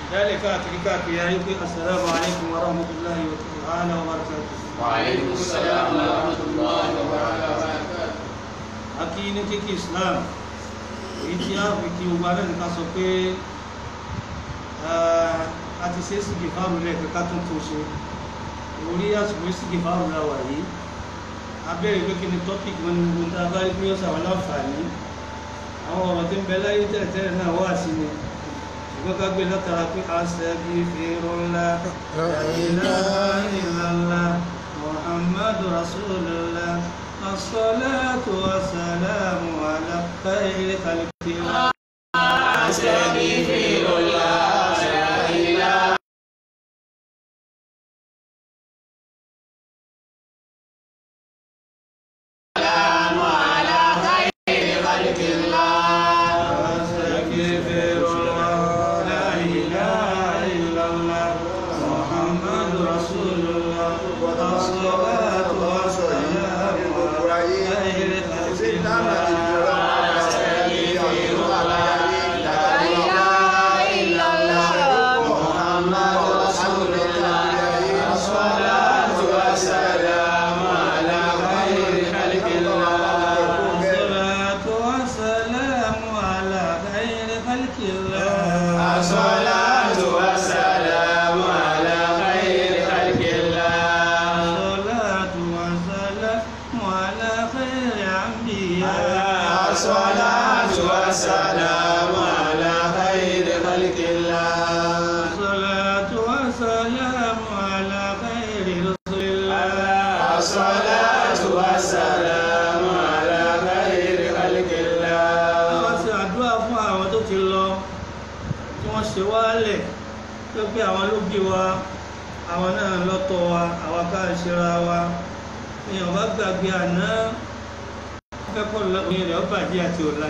ذلك أتركك يا يوكي السلام عليكم ورحمة الله تعالى وبركاته. وعليكم السلام ورحمة الله وبركاته. Akíní kíkí Islam èyí tí a fi kí ogun alẹ́ nìkan sọ pé a ti ṣe sígi fáàrù lẹ́ẹ̀kẹ́ ká tún tó ṣe orí àsìkò sígi fáàrù láwà yìí abẹ́rẹ́ pé kí ni topic wọn ni gbogbo tá a bá rí pé ó sàwọn láǹfààní àwọn ọ̀rọ̀ tí ń bẹ láyé tẹ́lẹ̀tẹ́lẹ̀ náà wà sí ni ṣùgbọ́n ká gbé látara pé astaghfirullah la ilaha illallah muhammadu rasulullah as-salatu was-salamu ala khayri khalqillah. Astaghfirullah la ilaha pé àwọn ló bí wa àwọn náà lọ́tọ̀ wa àwọn ká ṣera wa èèyàn bá gbàgbé àná fẹ́ kọ́ lọ́kùnrin rẹ̀ ó bàjẹ́ àti ọ̀la.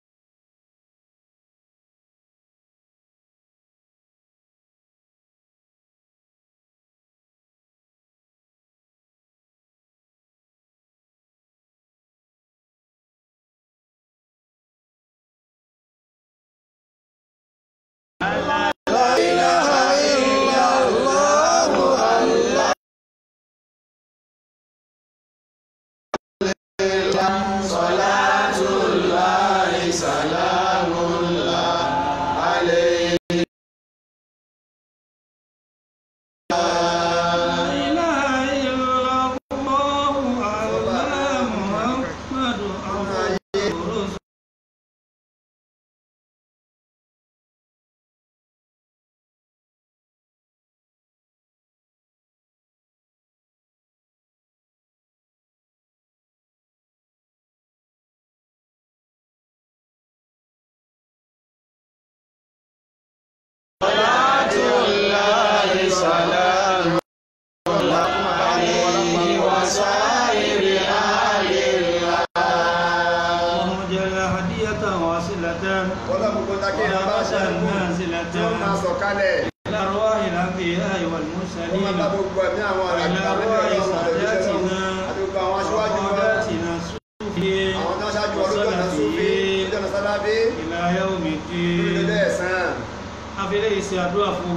Afẹ́lẹ́ ìṣe àdúrà fún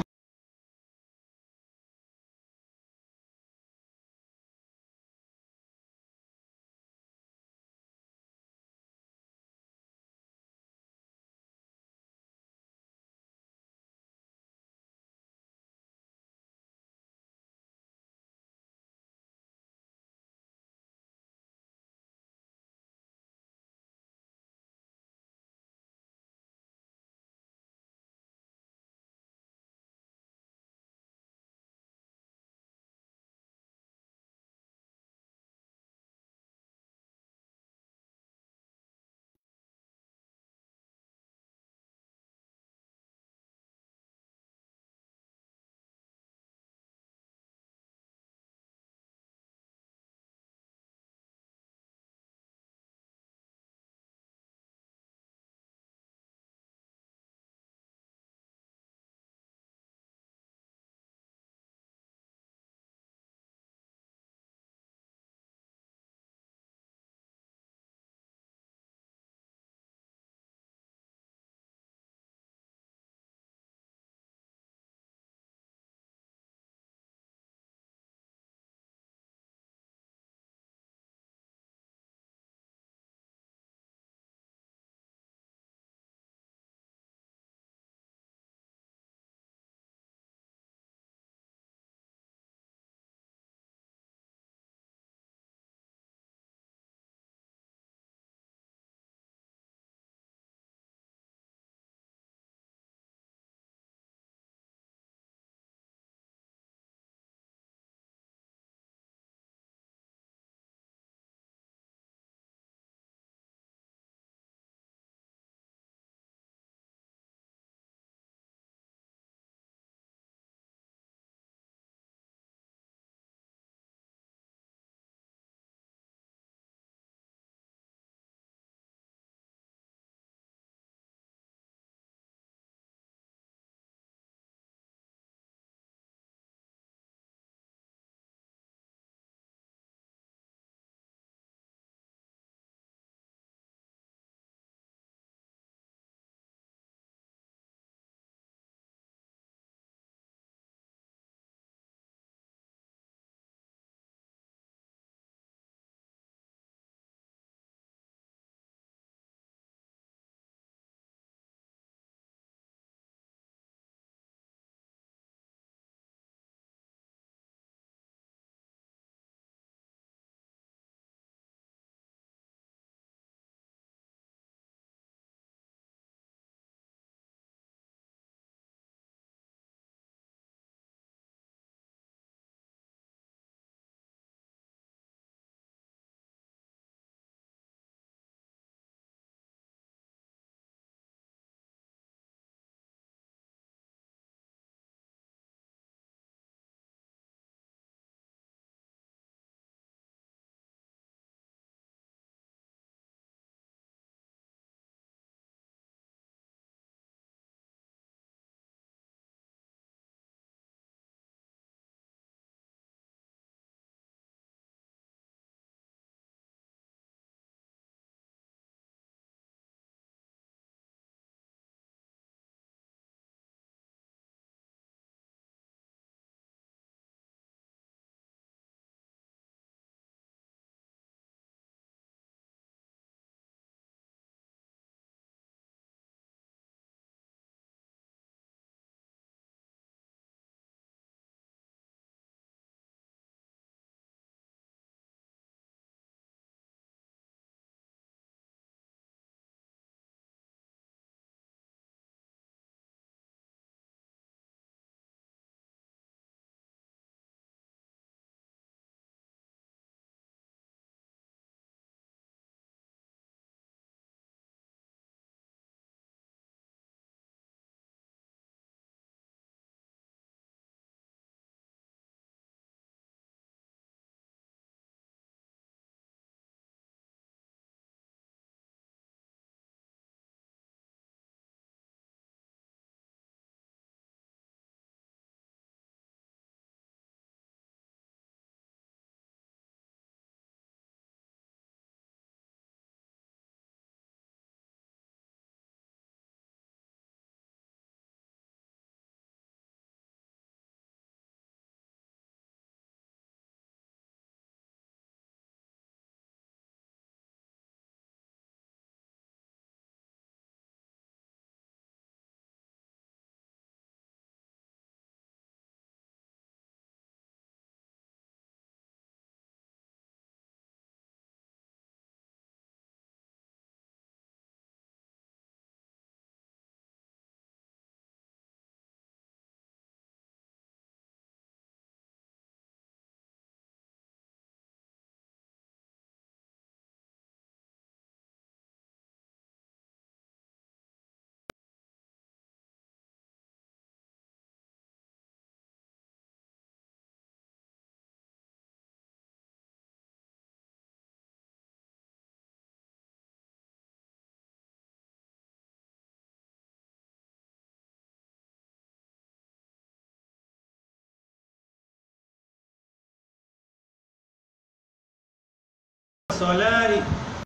sọ̀láì.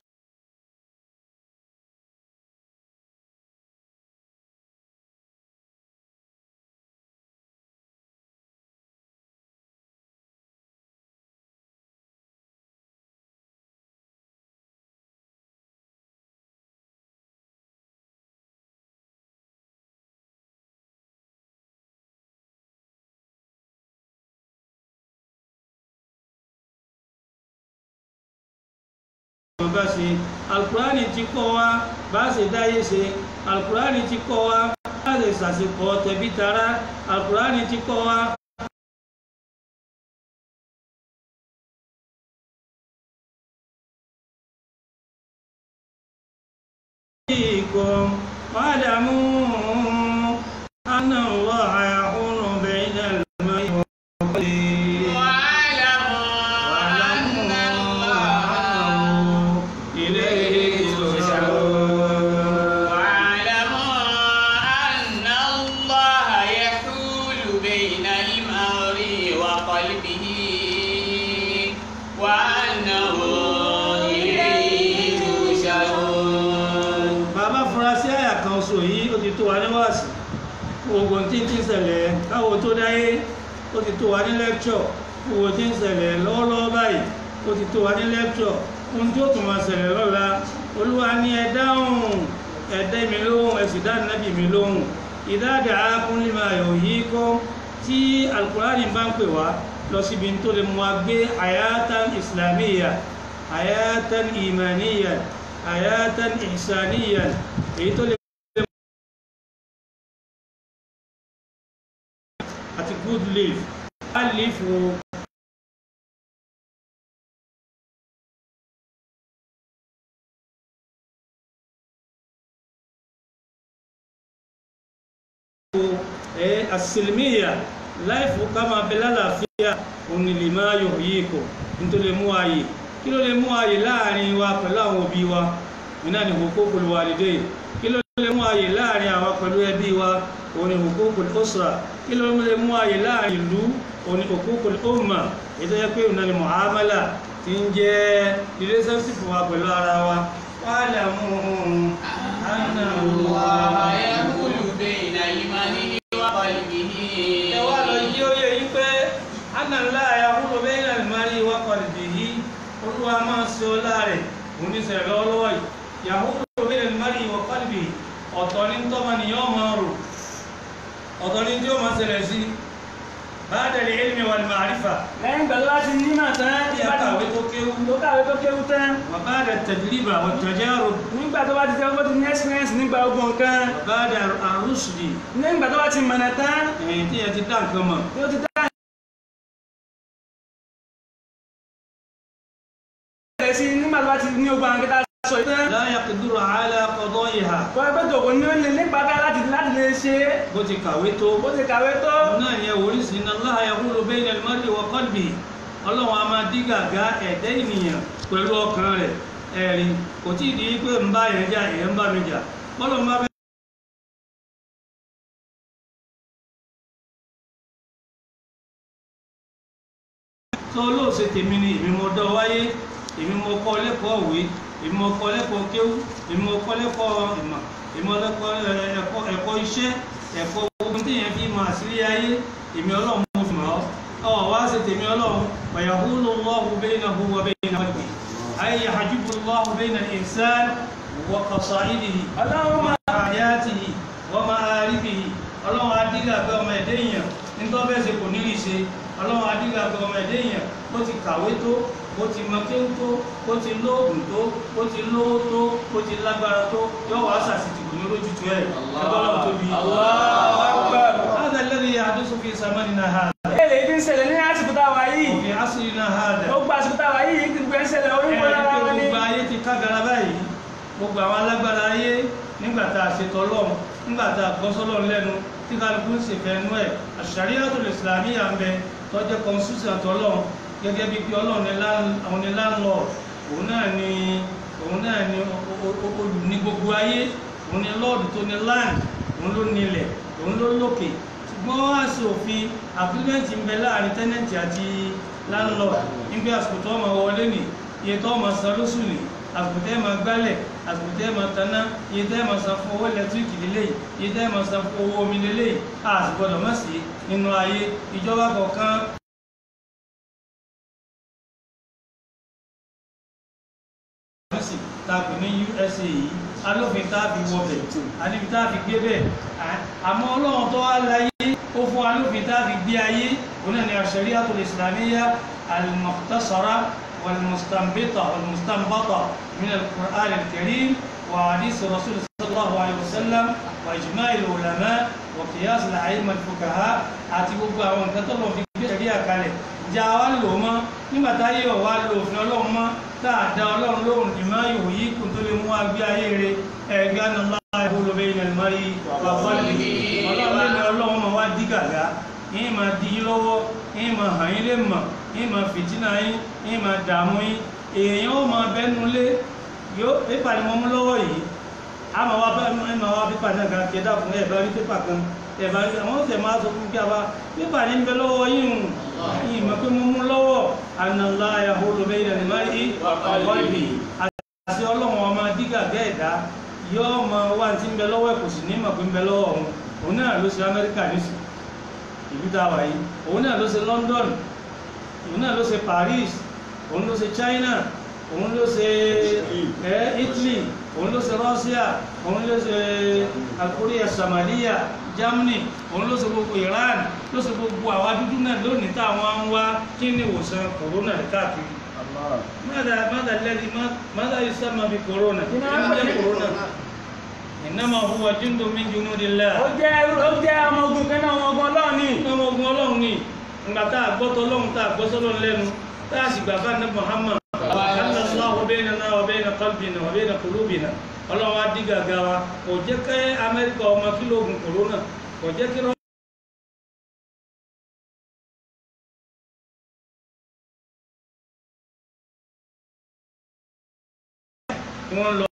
Bá ṣe alukurani ti kọ́ wa bá ṣe dáyé ṣe alukurani ti kọ́ wa bá ṣe ṣàṣepọ̀ tẹ̀bí tará alukurani ti kọ́ wa. واعلموا أن الله يحول بين المرء وقلبه gbogbo tí ń ṣẹlẹ̀ káwo tó dáyé ó ti tó wa ní lẹ́kṣọ̀ gbogbo tí ń ṣẹlẹ̀ lọ́wọ́lọ́wọ́ báyìí ó ti tó wa ní lẹ́kṣọ̀ ohun tí ó tún máa ṣẹlẹ̀ lọ́la olúwa ní ẹ dáhùn ẹ dá mi lóhùn ẹ sì dá nábì mi lóhùn ìdáàdà ákúnlé máa yọ̀ yìí kọ́ tí alukurani bá ń pè wá lọ síbi tó lè mú wa gbé hayatan islamiyya hayatan imaniya hayatan ihsaniya èyí tó lè àti good live bad live o. Asilmiya láìfò ká máa bẹ lálàáfíà òun ni lè máa yọ̀ yìí kò nítorí lè mú ayé kí ló lè mú ayé láàrin wa pẹ̀lú àwọn òbí wa iná ni huququl walidayn kí ló lè mú ayé láàrin àwa pẹ̀lú ẹbí wa òun ni huququl usra kí ló lè mú ayé láàrin ìlú òun ni huququl umma ètò yẹ pé òun ni muamala ti ń jẹ́ relationship wa pẹ̀lú ara wa wa'lamu anna Allaha yahulu bayna al-mar'i wa qalbihi. ẹ wá lọ yí ó yẹ yí pé anna Allaha yahulu bayna al-mar'i wa qalbihi olúwa máa ṣe ọlá rẹ̀ òun ní sẹ̀rẹ̀ lọ́wọ́lọ́wọ́ yìí yahulu bayna al-mar'i wa qalbihi ọ̀tọ̀ ní tọ́mọ nìyàn máa rò ọ̀tọ̀ ní tí ó máa ṣẹlẹ̀ sí ba'da al-ilmi wal-ma'rifa lẹ́yìn ìgbà tó bá ti ní màá tán tí a kàwé tó kéwú tán wa ba'da at-tajriba wat-tajarub nígbà tó bá ti tẹ́wọ́ ti ní experience nígbà ogun nǹkan wa ba'da ar-rushdi nígbà tó bá ti mọ̀nà tán ẹ̀yìn tí ẹ ti dá nǹkan mọ̀ tí ó ti dá ẹ̀ sí nígbà tó bá ti ní ogun àwọn kẹta sọ ìtàn la yaqdiru ala qada'iha kọ́ ẹgbẹ́ tòkò ní ó lè nípa ká láti lè ṣe bó ti kàwé tó bó ti kàwé tó náà yẹ oríṣi inna Allaha yahulu bayna al-mar'i wa qalbihi ọlọ́run a máa dí gàgá ẹ̀dẹ́ ènìyàn pẹ̀lú ọkàn rẹ̀ ẹ̀rí kò tí ì di pé ń bá yẹn jà èèyàn ń bá mi jà bọ́lọ̀ ń bá bẹ́ẹ̀. tó olóòṣè tèmi ni èmi mo dán wáyé èmi mo kọ́ lẹ́kọ̀ọ́ òwe èmi mo kọ́ lẹ́kọ̀ọ́ kéwú èmi mo kọ́ lẹ́kọ̀ọ́ ìmọ̀ èmi mo lẹ́kọ̀ọ́ ẹ̀kọ́ iṣẹ́ ẹ̀kọ́ ogun tí yẹn fi mọ̀ àṣírí ayé èmi ọlọ́run mo fi mọ̀ ọ́ wá ṣe tèmi ọlọ́run wa yahulu Allahu baynahu wa bayna qalbihi ay yahjubu Allahu bayna al-insan wa qasa'idihi wa hayatihi wa ma'arifihi ọlọ́run adígà pé ọmọ ẹ̀dẹ́ èèyàn nítorí bẹ́ẹ̀ ṣe kò ní rí ṣe ọlọ́run adígà pé ọmọ ẹ̀dẹ́ èèyàn bó ti kàwé tó bó ti mọ kéwú tó bó ti lóògùn tó bó ti lówó tó bó ti lágbára tó yóò wá sàṣìtì kò ní lójútu ẹ̀ ẹgbọ́n tóbi. هذا الذي يحدث في زماننا هذا. èlé tí ń ṣẹlẹ̀ ní àsìkò táwa yìí. وفي عصرنا هذا. ó gba àsìkò táwa yìí ti gbé ń ṣẹlẹ̀ orí wọn lára wọn ni. gbogbo ayé ti kágara báyìí gbogbo àwọn alágbára ayé nígbà tá a ṣètò ọlọ́run nígbà tá a gbọ́ sọ́lọ́run lẹ́nu tí kálukú ń ṣèfẹ́ nú ẹ̀ Ash-Shari'atul Islamiyya ń bẹ tó jẹ́ constitution tọ́lọ́run gẹ́gẹ́ bí pé ọlọ́run ní landlord òun náà ni olùní gbogbo ayé òun ni lord tó ní land òun ló nílẹ̀ òun ló lókè ṣùgbọ́n wá sí òfin agreement ń bẹ láàrin tenant àti landlord nígbà àsìkò tó máa wọlé nì iye tó máa san lóṣù ni àsìkò tẹ́ máa gbálẹ̀ àsìkò tẹ́ máa taná iye tẹ́ máa san fún owó ẹlẹtíríkì lélẹ́yìí iye tẹ́ máa san fún owó omi lélẹ́yìí a sì gbọ́dọ̀ má sí nínú ayé ìjọba kọ̀ọ̀kan tàbí ní USA yìí alófin tàbí wọbẹ̀ àníbi tàbí gbé bẹ́ẹ̀ àmọ́ ọlọ́run tó wá láyé ó fún alófin tàbí gbé ayé òun náà ni ash-shari'atul islamiyya al-mukhtasara wal-mustanbita min al-Qur'an al-Karim wa hadith rasul sallallahu alayhi wa sallam wa ijma' al-ulama wa qiyas al-a'imma al-fuqaha àti gbogbo àwọn nǹkan tó lọ́n fi gbé ṣẹ̀ríà kalẹ̀ jà wá lò mọ́ nígbà táyé ọ̀ wá lò òfin ọlọ́run mọ́ táàdá ọlọ́run lóhùn ní máa yòó yí kùn tó lè mú agbé ayé rẹ̀ ẹ̀gbẹ́ náà ìhòlòbẹ̀ ilẹ̀ máa yí ọlọ́run máa wá dí gàgá yín máa di yín lọ́wọ́ yín máa hàn yín lè mọ̀ yín máa fìtínà yín máa dààmú yín èèyàn ó máa bẹ́nu lé yóò pépà ni mo mú lọ́wọ́ yìí a máa wá pépà náà kan kí ẹ dákun ẹ̀ bá rí pépà kan ẹ̀ bá rí àwọn ọ̀sẹ̀ máa sọ fún kí a bá pépà ní bẹ lọ́wọ́ yín yìí mọ̀ pé mo mú lọ́wọ́ ànàlá yahoo bẹ́ẹ̀ ni máa yí ọ̀pọ̀lọpọ̀ àti ọlọ́run ọmọ dígà gẹ́ẹ̀dá yóò mọ wá tí ń bẹ lọ́wọ́ kò sì ní mọ̀ pé ń bẹ lọ́wọ́ òun náà ló ṣe Amẹ́ríkà nísì ìlú dáwà yìí òun náà ló ṣe London òun náà ló ṣe Paris òun ló ṣe China òun ló ṣe Italy òun ló ṣe Russia òun ló ṣe Korea Somalia Germany òun ló ṣe gbogbo Iran ló ṣe gbogbo àwa dúdú náà lónìí táwọn ń wá kí ni ìwòsàn corona káàkiri. ماذا يسمى بكورونا؟ كورونا إنما هو جند من جنود الله. ó jẹ́ ọmọ ogun kan náà ọmọ ogun Ọlọ́run ni. ọmọ ogun Ọlọ́run ni nígbà tá a gbọ́tọ̀ Ọlọ́run tá a gbọ́ sọ́lọ́run lẹ́nu tá a sì gbà bá ní Muhammad. Allahu baynana wa bayna qalbina wa bayna qulubina. Ọlọ́run á dí gàgà wa kò jẹ́ kẹ́ Amẹ́ríkà ọmọ kílò ogun corona kò jẹ́ kí wọ́n lọ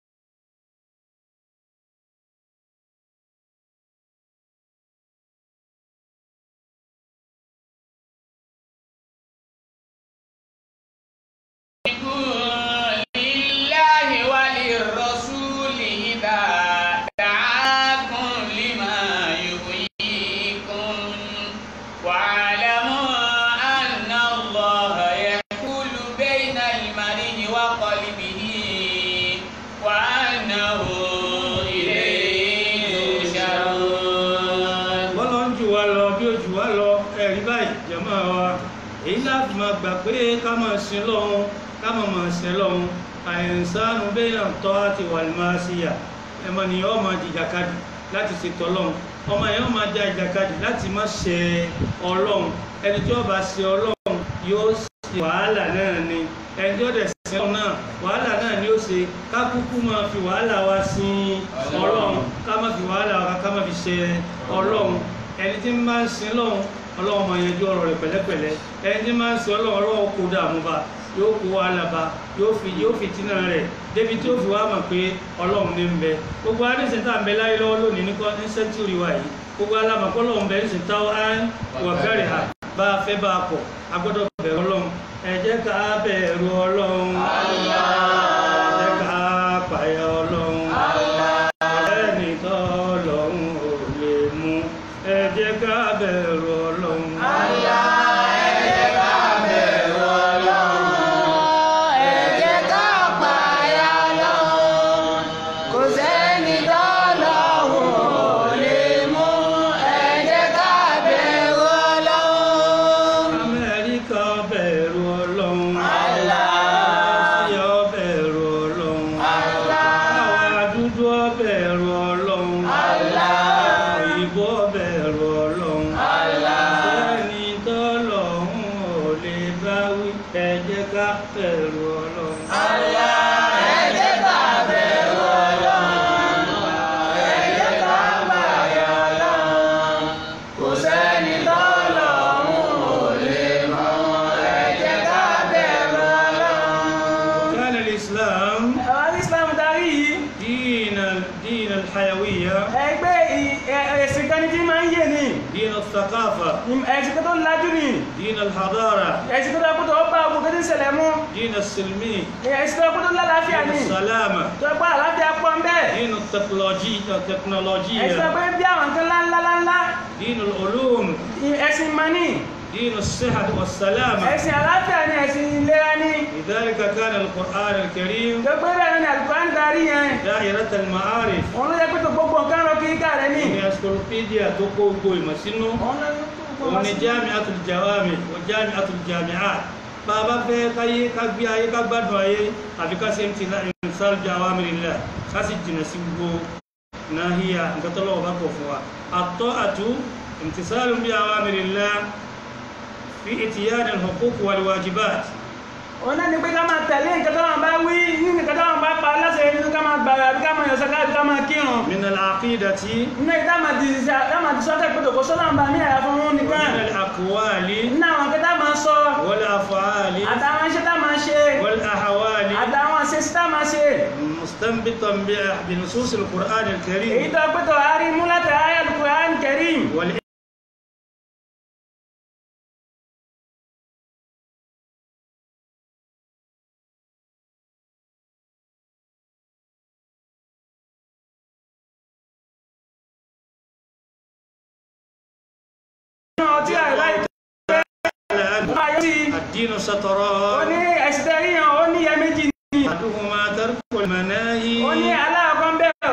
gbà pé ká máa sin lọ́hun ká máa sin lọ́hun àìsànù bẹ́ẹ̀ tọ́ àti wàlmáṣíyà ẹmọ ni yọ́ máa jìjàkadì láti ṣètò ọlọ́run ọmọ yẹn máa jà ìjàkadì láti má ṣe ọlọ́run ẹni tí ó bá ṣe ọlọ́run yóò ṣe wàhálà náà ni ẹni tí ó dẹ̀ ṣe ọlọ́run náà wàhálà náà ni ó ṣe ká kúkú máa fi wàhálà wa sin ọlọ́run ká má fi wàhálà wa ká má fi ṣe ọlọ́run ẹni tí ń bá ń sin lọ́hun ọlọ́run máa yanjú ọ̀rọ̀ rẹ̀ pẹ̀lẹ́pẹ̀lẹ́ ẹni tí máa ń sin ọlọ́run kó dààmú bá yóò kó wàhálà bá yóò fi tínà rẹ̀ débi tí ó fi wá mọ̀ pé ọlọ́run ní ń bẹ gbogbo adéṣe tá à ń bẹ láyé lọ́wọ́ lónìí ní sẹ́ńtúrì wa yìí gbogbo alámọ̀kọ́ ọlọ́run bẹ ní táwọn á wà bẹ̀rẹ̀ hà bá a fẹ́ bá a pọ̀ a gbọ́dọ̀ bẹ̀rù ọlọ́run ẹ jẹ́ ká bẹ̀rù ọlọ́run ẹ jẹ́ ká pààyà ọlọ́run ẹni tó ọlọ́run ò lè mú ẹ jẹ́ ká bẹ̀rù ọlọ́run. Allah. الثقافة ẹ̀sìn tó lajú ni دين الحضارة ẹ̀sìn tó dákú tó bá ogun tó ti ṣẹlẹ̀ mú دين السلمي ẹ̀sìn tó kú tó lálàáfíà دين ni السلامة tó gbọ́ àlàáfíà pọ̀ ń bẹ́ẹ̀ دين ẹ̀sìn tó التكنولوجيا pé bí àwọn nǹkan ńláńláńlá دين العلوم ẹ̀sìn mọ́nì دين الصحة والسلامة ẹ̀sìn àlàáfíà ni ẹ̀sìn ìlera ni لذلك كان القرآن الكريم tó pé bẹ́ẹ̀ ni Al-Qur'an darí yẹn دائرة المعارف òun ló yẹ pé tó gbogbo nǹkan rọ kí ká rẹ ní encyclopedia تقوى مسنو جامعة الجوامع وجامعة الجامعات bàbá fẹ́ káyé ká gbé ayé ká gbádùn ayé àbí ká ṣe imtisal awamirillah ká sì jìnà sí gbogbo náhíyà nǹkan tó lọ́wọ́ bá kọ̀ fún wa at-ta'atu imtisalun bi awamirillah fi itiyan al-huquq wal wajibat. òun náà ni pé ká máa tẹ̀lé nǹkan tó wọn bá wí ní nǹkan tó wọn bá pa aláṣẹ nínú ká máa gbàgbà àbí ká máa yọ sọ́kà àbí ká máa kírun. min al-aqidati nínú ìdá máa di sọ́kà pé tòkó sọ́nà ń bá ní àyà fún wọn wa nìkan. min al-aqwali nínú àwọn kẹta máa sọ wal af'ali àtàwọn iṣẹ́ tá máa ṣe wal ahwali àtàwọn àṣeṣí tá máa ṣe. mustanbitan bi nusus al-Qur'an èyí al-Karim tó pé tó àárín mú láti àyà Al-Qur'an Karim. wal ọtí àìláì الدين ó سطران ní ẹ̀sìn tẹ́rí yàn ó ní ìyá méjì ní أحدهما ترك المناهي ó ní aláàkọ́ ń bẹ̀rẹ̀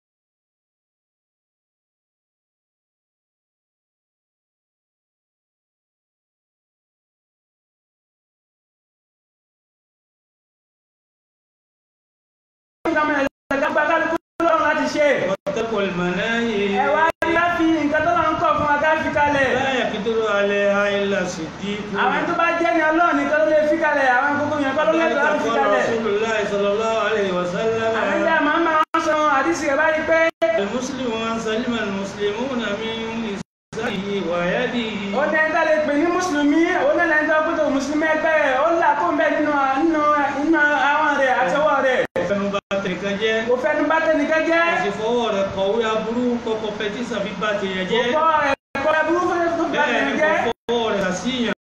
وترك المناهي ẹ wá rí láfi nǹkan tó lọ́n kọ̀ fún wa ká fi kalẹ̀ لا يقدر عليها إلا الصديق àwọn tó bá jẹ́ ní Ọlọ́run nìkan ló lè fi kalẹ̀ àwọn gbogbo yẹn kọ́ ló lẹ́tọ̀ọ́ láti fi قال kalẹ̀ رسول الله صلى الله عليه وسلم àwọn ìjà màmá wọn sọ àdìsí rẹ̀ báyìí pé المسلم من سلم المسلمون من لسانه ويده ó ní ẹni tá lè pè ní mùsùlùmí ó ní ẹni tó kú tó mùsùlùmí ẹgbẹ́ rẹ̀ ó là kó ń bẹ nínú àwọn rẹ̀ àtọwọ́ rẹ̀ fẹnu bá tẹnìkan jẹ́ kò fẹnu bá tẹnìkan jẹ́ kò sì fọwọ́ rẹ̀ kọ̀wé aburú kọkọ pẹtísàn fi bá tèèyàn kò jẹ́ fọ́ rẹ̀ kọ́ ẹ burú fún ẹni bá bẹ́ẹ̀ ni tẹnìkan kò jẹ́ fọwọ́ rẹ̀ àṣìyàn.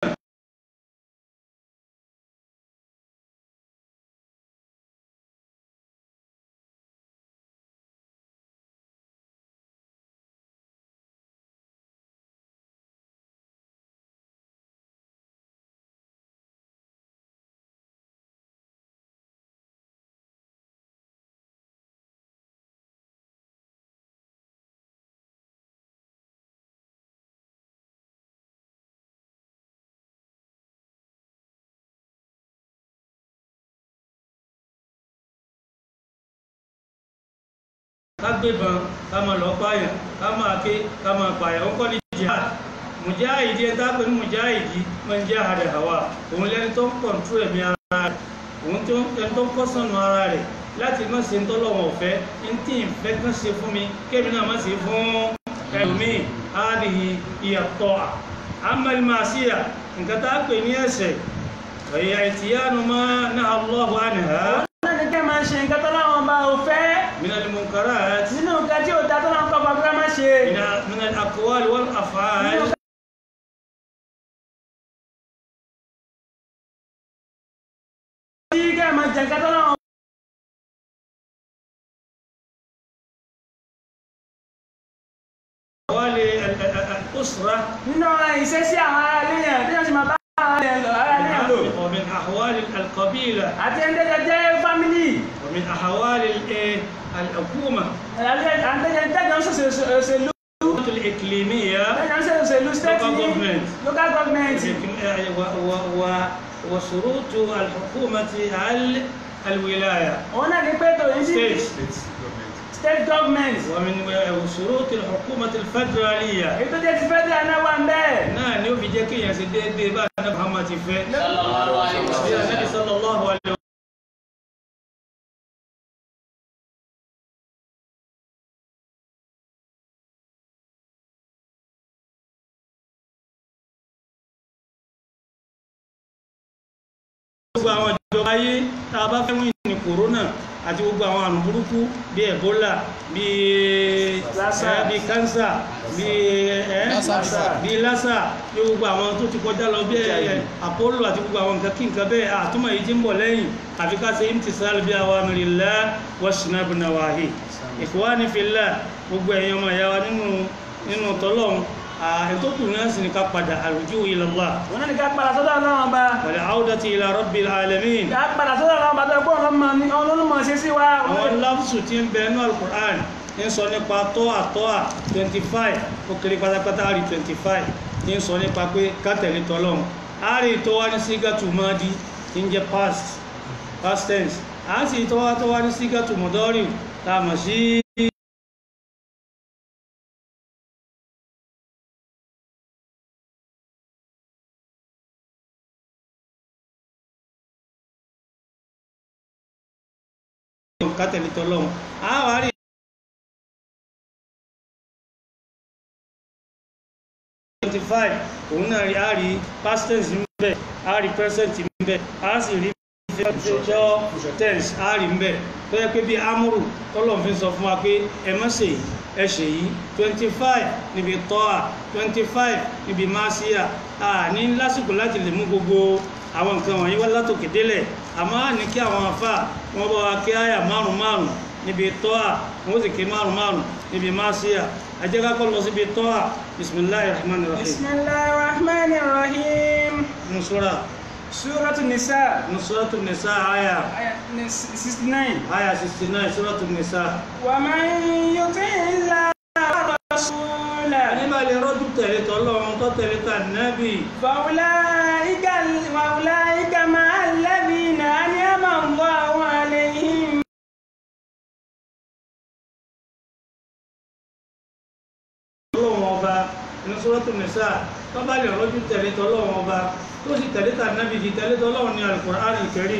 ká gbébọn ká máa lọ pààyàn ká máa ké ká máa pààyàn ó kọ́ ní jihad mujahidi ẹ̀ dápẹ́ ní mujahidi máa ń jẹ́ àdè hawa òun lẹ́ni tó ń kọ̀ǹtú ẹ̀mí ara rẹ̀ òun ẹni tó ń kọ́ sọ̀nù ara rẹ̀ láti má ṣe ń tọ́lọ́wọ̀n ọ̀fẹ́ ń tí ìfẹ́ kan ṣe fún mi kémi náà má ṣe fún ẹlòmíì hadihi ìyàtọ̀ amal masiya nǹkan tá a pè ní ẹ̀ṣẹ̀ ẹ̀yà ìtìyánu máa naha Allahu anha náà ní kẹ́ máa ṣe nǹkan tó láwọn bá ò fẹ́ min al-munkarat nínú nǹkan tí ò dá tó láwọn kọ́ bá fẹ́ máa ṣe من الأقوال والأفعال tí kẹ́ máa jẹ nǹkan tó láwọn أقوال الأسرة nínú ìṣesí àwọn ará ilé yẹn tí wọ́n sì máa bá ará ilé yẹn lò ومن أحوال القبيلة àti ẹni tẹ́jọ jẹ́ fámìlì ومن أحوال الحكومة àtẹ́jọ ń ṣe òṣèlú الإقليمية tẹ́jọ ń ṣe òṣèlú state Local government. local government وشروط الحكومة الولاية òun náà ní pé tòun sí state government ومن شروط الحكومة الفدرالية èyí tó jẹ́ ti federal náà wà ń bẹ́ẹ̀ náà ni ó fi jẹ́ kéèyàn ṣe déédéé bá Ànábì Muhammad ti fẹ́ sallallahu alaihi bí wasallam. Ànábì sallallahu alaihi gbogbo àwọn ìjọba ayé tá a bá fẹ́ wí ní kòrónà àti gbogbo àwọn àrùn burúkú bí Ebola bí cancer bí lassa bí gbogbo àwọn tó ti kọjá lọ bí Apollo àti gbogbo àwọn nǹkan kí nǹkan bẹ́ẹ̀ àtúmọ̀ yìí ti ń bọ̀ lẹ́yìn àfi ká ṣe imtisal bí awamirillah wajtinab nawahi. Ikhwani fillah gbogbo ẹ̀yin ọmọ ìyá wa nínú tọ́lọ́run ètò kù náà sì ní ká padà arju ila Allah. Wọ́n ní ká padà sọ́dọ̀ Ọlọ́run bá. Wal audati ila rabbil alamin. Ká padà sọ́dọ̀ Ọlọ́run bá tó gbọ́ ọlọ́mọ ṣe sí wa. Àwọn láfùsù tí ń bẹ nínú Al-Qur'an ń sọ nípa tọ́à 25 ó kéré pátápátá rí 25 ń sọ nípa pé ká tẹ̀lé tọ́lọ́run. A rí tó wá ní sígátù madi tí ń jẹ́ past tense. A sì tó wá ní sígátù mudari tá a mọ̀ sí kátẹ̀lé tọ́lọ́run. A wá rí òun náà rí a rí past tense ń bẹ, a rí present ń bẹ, a sì rí future tense a rí ń bẹ tó yẹ pé bí amúrù tọ́lọ́run fi sọ fún wa pé ẹ má ṣe yìí ẹ ṣe yìí 25 níbi tọ́à 25 níbi máṣíà ní lásìkò láti lè mú gbogbo àwọn nǹkan wọ̀nyí wá látòkè délẹ̀ àmọ́ ní kí àwọn afá wọn bá wa kí àyà márùn-ún níbi tọ́à wọ́n sì kí márùn-ún níbi máṣíà. Ajẹ́ ká kọ́ lọ síbi tọ́à. Bismillahirrahmanirrahim. Bismillahirrahmanirrahim. Suratul Nisa. Suratul Nisa àyà 69. Àyà 69 Suratul Nisa. Wa man yuti'illah rasula. Ẹni bá lè rọ́jú tẹ̀lé tọ́lọ́run tó tẹ̀lé tà nábì. Faulaika ma'al ladhina an'ama Allahu alayhim. Ọlọ́run ọba ní Suratul Nisa tó bá lè rọ́jú tẹ̀lé tọ́lọ́run ọba tó sì tẹ̀lé tà nábì di tẹ̀lé tọ́lọ́run ní Al-Qur'an Al-Karim.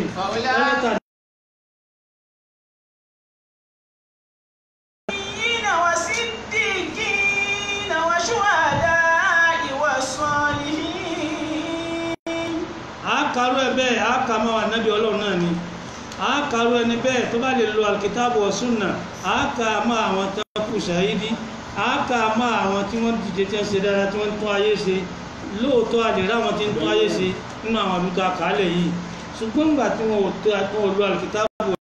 Àákàrú ẹ bẹ́ẹ̀ àákàmọ́ ànábì Ọlọ́run náà ni àákàrú ẹni bẹ́ẹ̀ tó bá lè lo alkitabu wa sunna àákàmọ́ àwọn tó kù ṣàhídí àákàmọ́ àwọn tí wọ́n dìde tí wọ́n ṣe dára tí wọ́n tún ayé ṣe lóòótọ́ àlè ráwọn tí ń tún ayé ṣe nínú àwọn àdúgbò àkàálẹ̀ yìí ṣùgbọ́n nígbà tí wọ́n ò lo alkitabu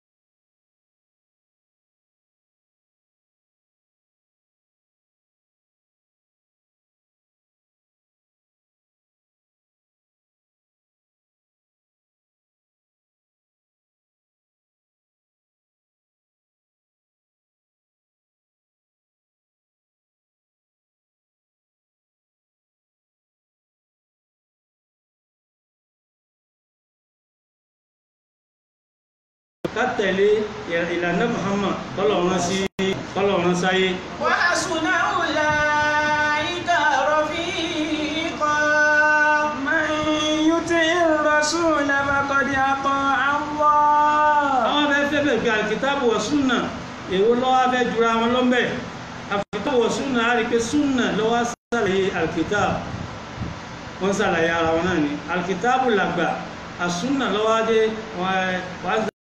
ká tẹ̀lé ìlànà Muhammad tọ́lọ̀rán sáyé. Wa hasuna ulaika rafiqa. Man yuti'ir rasula faqad ata'a Allah. Àwọn afẹ́fẹ́ bẹ̀ bí alkitabu wa sunna èwo lọ́wọ́ afẹ́ jura wọn lọ́mbẹ̀. Alkitabu wa sunna á rí pé sunna lọ́wọ́ sàlàyé alkitabu wọ́n sàlàyé ara wọn náà ni alkitabu làgbà àsunna lọ́wọ́ dé wọ́n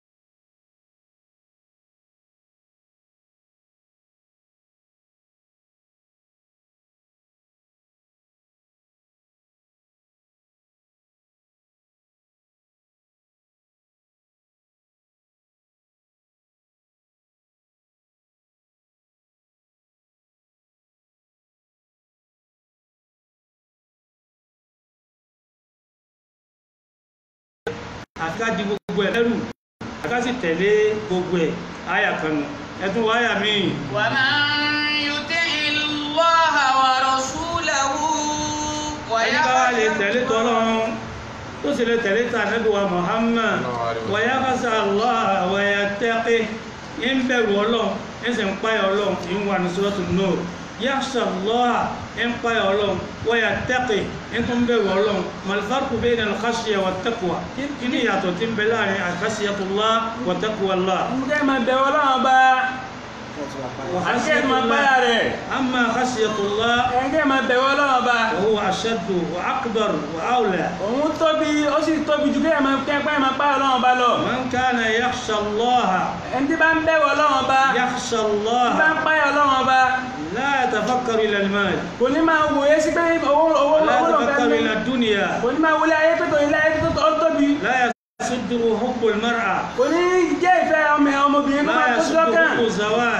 àká di gbogbo ẹ̀ lẹ́rù àká sì tẹ̀lé gbogbo ẹ̀ àyà kanu ẹ̀tún wáyà míì. Wa man yuti'illaha wa rasulahu ẹni bá wà lè tẹ̀lé tọ́lọ́run tó sì lè tẹ̀lé tànábì wa Muhammad wa yakhsha Allaha wa yattaqih ń bẹ̀rù Ọlọ́run ẹsẹ̀ ń páyà Ọlọ́run ń wà ní Suratul Nur. Yakhsha Allaha ń páyà Ọlọ́run wa yattaqih ń tún bẹ̀rù Ọlọ́run. Mal farqu bayna al-khashya wa at-taqwa kí ni ìyàtọ̀ tí ń bẹ láàrin khashiyatullah wa taqwallah. Ǹjẹ́ máa bẹ̀rù Ọlọ́run bá àti ẹ̀ máa báyà rẹ̀ أما خشية الله ẹ̀ńkẹ́ máa bẹ̀rù ọlọ́run ọba وهو أشد وأكبر وأولى. òun tóbi ó sì tóbi ju kéèyàn máa kẹ́pẹ́ máa báyà ọlọ́run ọba lọ من كان يخشى الله ẹni tí bá ń bẹ̀rù ọlọ́run ọba يخشى tí bá الله ń báyà ọlọ́run ọba لا يتفكر إلى المال kò ní máa wòye sí pé owó لا ló fẹ́ يتفكر mi إلى الدنيا kò ní máa wọlé ayé pé tó ilé ayé tó tóbi لا يسده حب المرأة kò ní jẹ́ ìfẹ́ ọmọbìnrin kó لا máa tó يسده lọ́kàn حب الزواج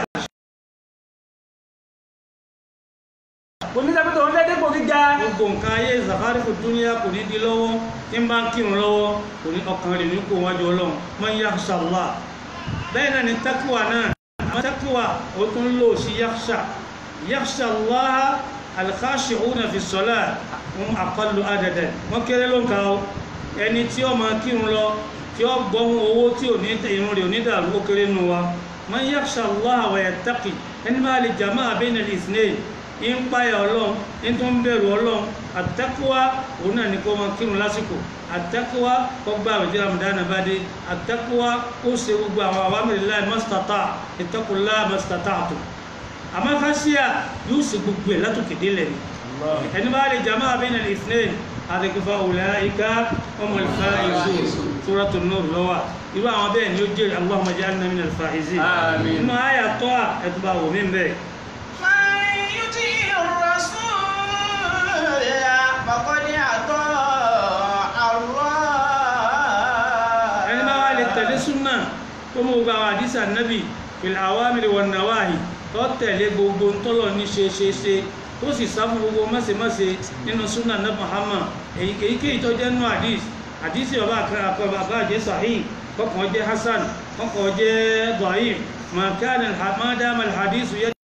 kò ní sẹ́pẹ́ tó ń fẹ́ dépò gíga gbogbo nǹkan ayé zakarifu dúníà kò ní di lọ́wọ́ tí ń bá ń kírun lọ́wọ́ kò ní ọkàn rẹ̀ ní kó wájú ọlọ́run man yakhsha Allah bẹ́ẹ̀ náà ni takiwa náà àmọ́ takiwa ó tún lò sí yakhsha Allah al-khashi'una fi s-salat hum aqallu adadan wọ́n kéré ló ń ka ó ẹni tí ó máa kírun lọ tí ó gbọ́hún owó tí ò ní irun rẹ̀ ò ní dàrú ó kéré nù wa man yakhsha Allah wa yattaqi ẹni bá lè jama'a bayna al-ithnayn ń páyà ọlọ́run ń tún bẹ̀rù ọlọ́run àtẹ́kùwá òun náà ní kó wọn kírun lásìkò àtẹ́kùwá kó gba àwẹ̀dí Ramadan bá dé àtẹ́kùwá ó ṣe gbogbo àwọn awamirillahi mastata ittaqullaha mastata'tum àmọ́ fásíà yóò ṣe gbogbo ẹ̀ látòkè délẹ̀ ni ẹni bá lè jama'a bayna al-ithnayn àdìgbà ulaika humul faizun Suratun Nur lọ́wọ́ irú àwọn bẹ́ẹ̀ ni ó jẹ́ Allahumma ij'alna minal faizin nínú àyà tó à ẹ̀tùbà wò mí bẹ́ẹ̀. ẹni bá wà lè tẹ̀lé súnà tó mú gbogbo àwọn àdísà nábì fil awamiri wan nawahi tó tẹ̀lé gbogbo ntọ́lọ̀ ní ṣe tó sì sáfún gbogbo mọ́sẹ̀mọ́sẹ̀ nínú súnà náà Muhammad èyíkéyìí tó jẹ́ nínú àdísì ọba àbá jẹ́ sahih kọkàn jẹ́ hasan kọkàn jẹ́ da'if ma dama al-hadisu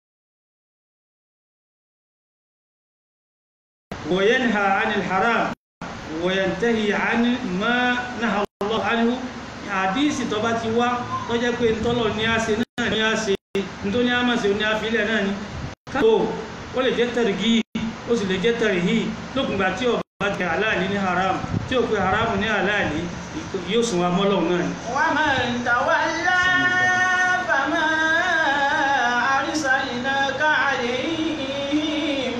وينهى عن الحرام وينتهي عن ما نهى الله عنه حديث tó bá ti wá tó jẹ́ pé ntọ́lọ̀ ní a ṣe náà ní a ṣe ntọ́ ní a máa ṣe ní a fi ilẹ̀ náà ní káàtó ó lè jẹ́ tẹ̀rìgì ó sì lè jẹ́ tẹ̀rìhì lókùngbà tí ó bá jẹ́ aláàlí ní haram tí ó pe haram ní aláàlí yóò sùn wa mọ́lọ̀ náà ni. ومن تولى فما أرسلناك عليهم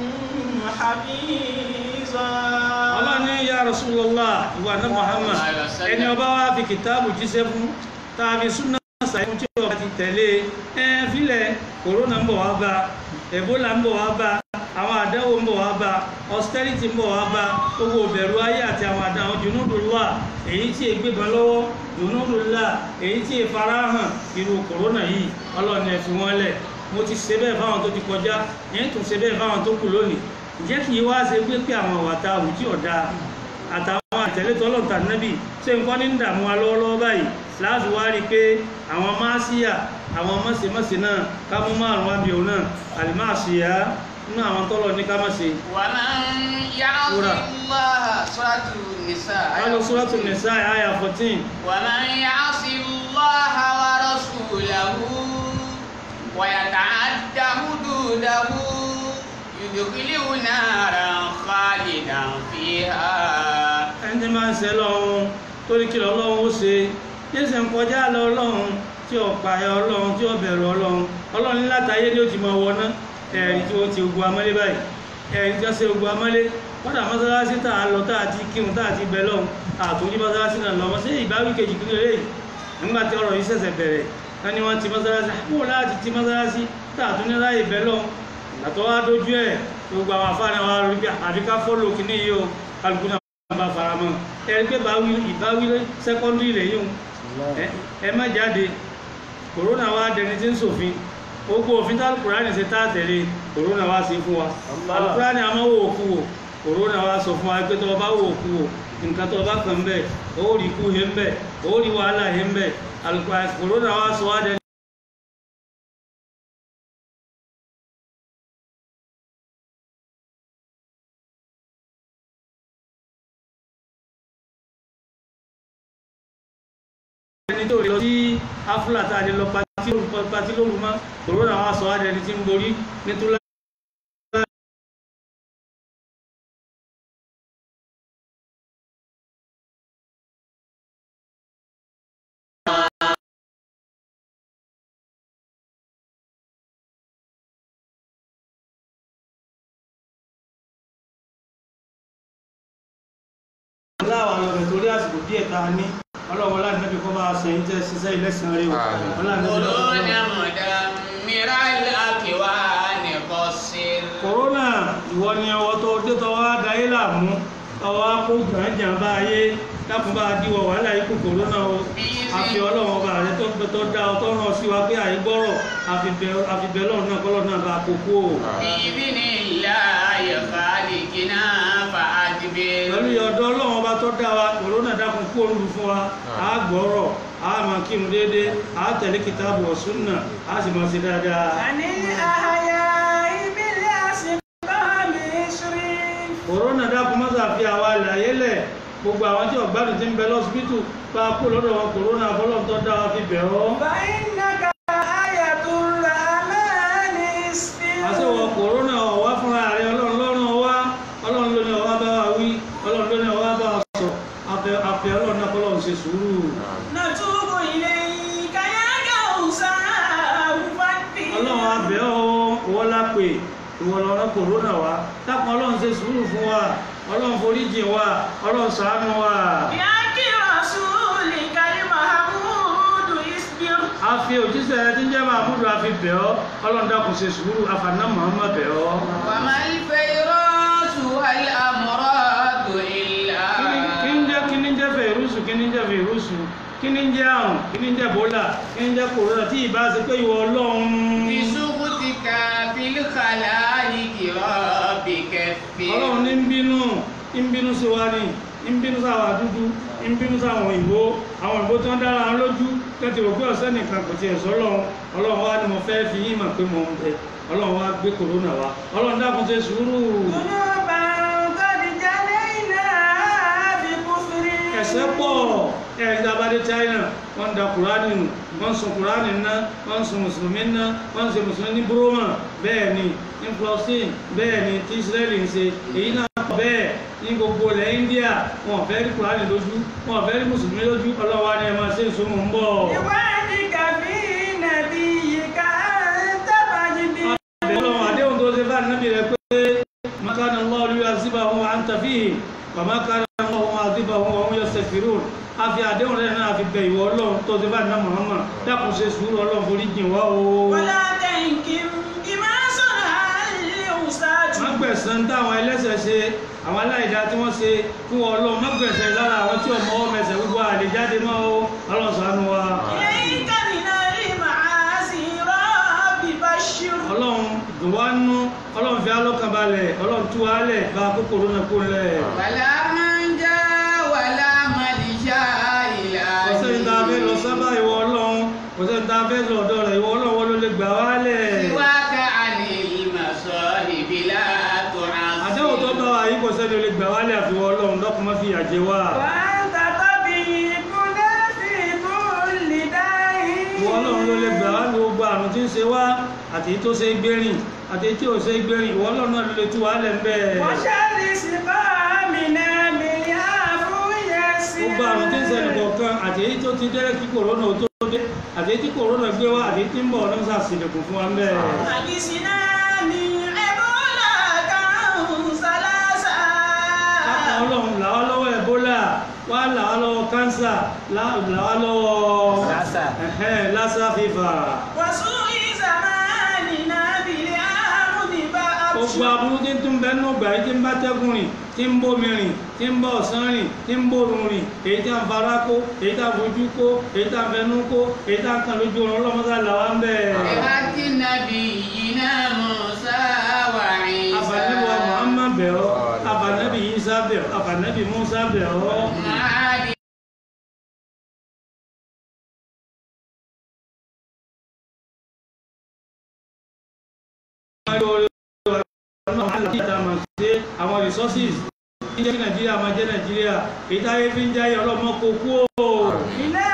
حفيظا. ọlọ́ni ya Rasulullah ìwà náà Muhammad ẹni ọba wa fi kìtàbù jíṣẹ́ fún tàbí súnà sàìmù tí ọba ti tẹ̀lé fílẹ̀ kòrónà ń bọ̀ wá bá Ebola ń bọ̀ wá bá àwọn àdáwò ń bọ̀ wá bá austerity ń bọ̀ wá bá gbogbo ìbẹ̀rù ayé àti àwọn àdáwọn junudullah èyí tí è gbébọn lọ́wọ́ junudullah èyí tí è farahàn irú kòrónà yìí ọlọ́ni ẹ fi wọ́n lẹ̀ mo ti ṣe bẹ́ẹ̀ fáwọn tó ti kọjá yẹn tún ṣe bẹ́ẹ̀ fáwọn tó kù lónìí jẹ́ kí wá ṣe pé pé àwọn àwàta àwùjí ọ̀dá àtàwọn àtẹ̀lé tọ́lọ̀tà nábì ṣe nǹkan ní ìdààmú wa lọ́wọ́lọ́wọ́ báyìí láti wá rí pé àwọn máṣíyà àwọn mọ́sẹ̀mọ́sẹ̀ náà ká mú márùn-ún wá bí òun náà àlìmáṣíyà nínú àwọn tọ́lọ̀ ní ká má ṣe. ومن يعص الله سورة النساء قالوا سورة النساء آية 14 ومن يعص الله ورسوله ويتعد حدوده يدخله نارا خالدا فيها. ẹni tí máa ń ṣe lọ́run torí kí lọ́lọ́run ó ṣe yéṣẹ̀ ń kọjá lọ ọlọ́run tí ó pààyà ọlọ́run tí ó bẹ̀rù ọlọ́run ní látàyé ní ó ti máa wọná ẹ̀rí tí ó ti ogun amọ́lé báyìí ẹ̀rí tí ó ṣe ogun amọ́lé kọ́dà mọ́sálásí tá a lọ tá a ti kírun tá a ti bẹ lọ́hùn àtúndí mọ́sálásí náà lọ́wọ́ sí ìbáwí kejì kí lè nígbà tí ọ̀rọ̀ yìí ṣẹ̀ṣẹ̀ bẹ̀rẹ̀ wọ́n ní wọ́n ti mọ́sálásí àpò láti ti mọ́sálásí tá a tún ní láyè bẹ lọ́hùn àtọ́ wá dójú ẹ̀ gbogbo àwọn afáàní wa rí bí àbíká fọ́lọ̀ kìíní yìí ó kálukú náà bá fara mọ́ ẹ̀rí pé ìbáwí sẹ́kọ́ndírì rẹ̀ yìí ẹ má jáde kòrónà wa dẹni tí ń ṣòfin gbogbo òfin tí Al-Qur'ani ṣe tá tẹ̀lé kòrónà wa ṣe fún wa Al-Qur'ani a máa wò òkú wò kòrónà wa sọ fún wa pé tó bá wò òkú wò nǹkan tó bá kàn bẹ́ẹ̀ ó rí ikú he ń bẹ́ẹ̀ ó rí wàhálà he ń bẹ́ẹ̀ Al-Qur'ani kòrónà wa sọ wá dẹni tó lọ sí afúlà tá a lè lọ pàtí lóru mọ́ kòrónà wa sọ wá dẹni tí ń borí nítorí láwa lọ bẹ̀ torí àsìkò díẹ̀ ta ní ọlọ́wọ́ láti nẹ́bí kọ́ bá sẹ́yìn tẹ́ ṣiṣẹ́ ilẹ̀sìn rí o. Kòrónà ìwọ ni ọwọ́ tó dé tọwọ́ dáyé làmú ọwọ́ kó gbọ̀njàn bá ayé dákun bá díwọ̀ wàhálà ikú kòrónà o. àfi ọlọ́wọ́ bá rẹ tó dá ọ tó rán sí wa pé àìgbọ́rọ̀ àfibẹ̀ lọ́run náà kọ́lọ́ náà bá kókó o. pẹ̀lú ọ̀dọ́ ọlọ́wọ́ bá tó dá wa kòrónà dákun kú olú fún wa àgbọ̀rọ̀ a máa kírun déédéé a tẹ̀lé kìtàbù wa sunnah a sì máa ṣe dáadáa. àní àhàyà ìbílẹ̀ àṣìkò mi ṣírí. kòrónà dákun má ṣàfi àwa àlàyé lẹ̀ gbogbo àwọn tí ọ̀gbádùn ti ń bẹ lọ́sibítù bá kú lọ́dọ̀ wọn kòrónà fọlọ́n tó dá wa fi bẹ̀ ọ́. báyìí ayatul rahmani isbir. àṣewọ̀ kòrónà ọ̀wá fúnra rẹ̀ ọlọ́run lọ́rùn ọwá ọlọ́run ló ní ọwá bá wa wí ọlọ́run ló ní ọwá bá wa sọ àfẹ́ ọlọ́run náà fọlọ́run ṣe sùúrù. natubu ilayka ya gawsal fadli. ọlọ́run abẹ́ ọwọ́ lápè ìwọ lọ́rọ̀ kòrónà wa dákun ọlọ́run ṣe sùúrù fún wa ọlọ́run foríjì wa ọlọ́run ṣàánú wa. ya kí rasulika mahamudu isbir. a fi òjíṣẹ́ tí ń jẹ́ Mahmudu a fi bẹ̀ ọ́ ọlọ́run dákun ṣe sùúrù àfààná Muhammad bẹ̀ ọ́. wa mal fayrasu wal amradu illa. kí ni jẹ́ fẹ̀rúsù kí ni jẹ́ fẹ̀rúsù kí ni jẹ́ àrùn kí ni jẹ́ bọ́là kí ni jẹ́ kòrónà tí ìbá ṣe pé ìwọ ọlọ́run. bisukutika fil khalaiqi rabbika fi. ọlọ́run ní ń bínú sí wa ni ń bínú sáwọn àdúdú ń bínú sáwọn òyìnbó tí wọ́n dára wọn lójú tẹ́tí ògbé ọ̀sẹ́ nìkan kò tiẹ̀ sọ́lọ́run ọlọ́run wá ní mo fẹ́ fi yín mà pé mo ń bẹ ọlọ́run wá gbé kòrónà wá ọlọ́run dákun ṣe sùúrù. ẹ̀ṣẹ̀ pọ̀ ẹ̀ẹ́dàbádé China wọ́n da kùránì nù wọ́n sun kùránì ná wọ́n sun mùsùlùmí ná wọ́n ṣe mùsùlùmí ní buroma bẹ́ẹ̀ ni ní flossin bẹ́ẹ̀ ni tí Israeli ń ṣe èyí náà pọ̀ bẹ́ẹ̀ ní gbogbo ilẹ̀ India wọn ò fẹ́ rí kùránì lójú wọn ò fẹ́ rí mùsùlùmí lójú ọlọ́wà ni ẹ máa ṣe ìṣòwò ń bọ̀. ìwádìí kàfí nàbí yìí ká tábàjì bí. àdéhùn tó ṣe fáànù nábì rẹ pé makana Allah liyu'adhibahum wa anta fihim wa ma kana Allah mu'adhibahum wa hum yastaghfirun a fi àdéhùn rẹ̀ náà fi bẹ ìwọ ọlọ́run tó ti bá ní Muhammad dákun ṣe sùúrù ọlọ́run forí jìn wá o. wọlá tẹ̀ǹkì ìmọ̀ sọ̀rọ̀ àlè òṣàjù. má gbẹ̀san táwọn ẹlẹ́ṣẹ̀ ṣe àwọn aláìdá tí wọ́n ṣe fún ọlọ́run má gbẹ̀san lára àwọn tí ọmọ ọmọ ẹsẹ̀ gbogbo àlè jáde mọ́ o ọlọ́run ṣàánú wa. ẹ̀yìn kàmínà rí màá sí rọ́ọ̀bì bashir. ọlọ́run dùn wá nú ọlọ́run fi alọ́kàn balẹ̀ ọlọ́run tú wa lẹ̀ bá kòkòrò náà kó lẹ̀. wàlá máa ń já wàlá kò sẹ́ni tá a fẹ́ lọ sábà ìwọ ọlọ́run kò sẹ́ni tá a fẹ́ lọ ọ̀dọ̀ rẹ̀ ìwọ ọlọ́run ló lè gbà wá lẹ̀. síwáka àní ìmọ̀sọ́ ìbílà tó rán sí. àdéhùn tó bá wa yìí kò sẹ́ni lè gbà wá lẹ̀ àfiwọ́ ọlọ́run lọ́kùn má fi àjẹ wá. ìwọ ọlọ́run ló lè gbà wá ní gbogbo àrùn tí ń ṣe wá àti tó ṣe gbérìn àti tí ò ṣe gbérìn ìwọ ọlọ́run náà ló lè tú wá lẹ̀ ń bẹ́ẹ̀. wọ́n ṣáàlì sí bá mi náà mi yá fún yẹsí. gbogbo àrùn tí ń ṣẹlẹ̀ kọ̀ọ̀kan àti èyí tó ti dẹ́rẹ́ kí kòrónà tó dé àti èyí tí kòrónà gbé wá àti tí ń bọ̀ ọdún sàṣìlẹ̀kùn fún wa ń bẹ́ẹ̀. àdìsí náà ni ẹ̀bọ́là kan ṣàlàṣà. kápá ọlọ́run làwa lọ́wọ́ ẹ̀bólà wá làwa lọ́wọ́ kánsà làwa lọ́wọ́ lásà fífà. wàásù ìzàmánì náà bìlẹ̀ àmúdì bá a. gbogbo aburú tí ń tún bẹ́ẹ̀ nù gbà yìí tí ń bá tẹ́kùn rìn tí ń bómi rìn tí ń bá ọ̀sán rìn tí ń bòrùn rìn èyí tí a ń fara kó èyí tí a fojú kó èyí tí a fẹnu kó èyí tí a kàn lójú ọ̀run ọlọ́mọdé làwa ń bẹ̀. ìwà tí nàbí yìí náà Mùsá wà ní Ìsá. àbànẹ́bí wa Muhammad bẹ̀ ọ́ àbànẹ́bí Ìsá bẹ̀ ọ́ àbànẹ́bí Mùsá bẹ̀ ọ́. àwọn resources ní jẹ́ Nàìjíríà máa jẹ́ Nàìjíríà èyí táyé fi ń jáyé ọlọ́mọ kò kú o. ilé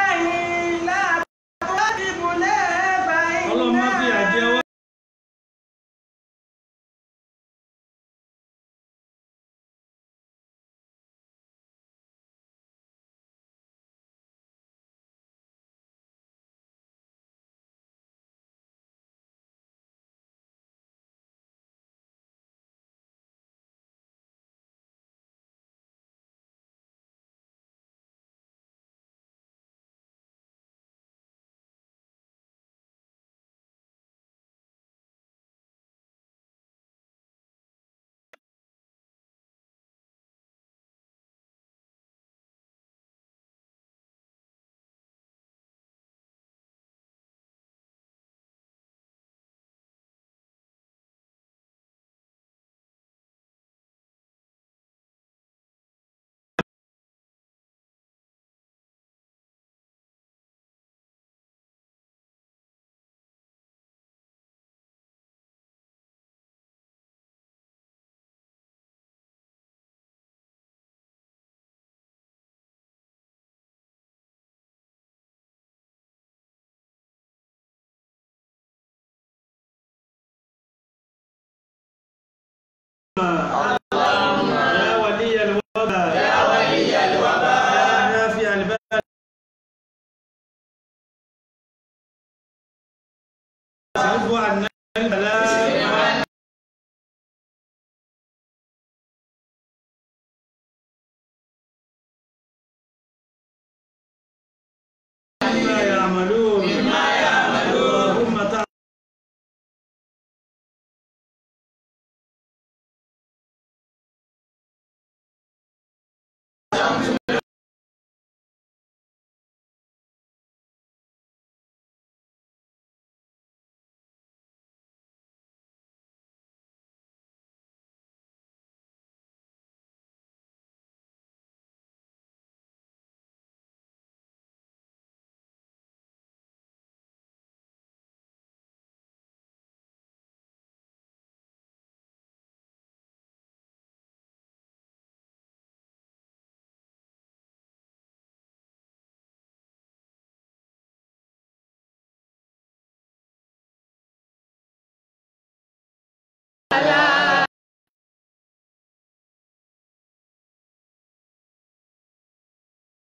الله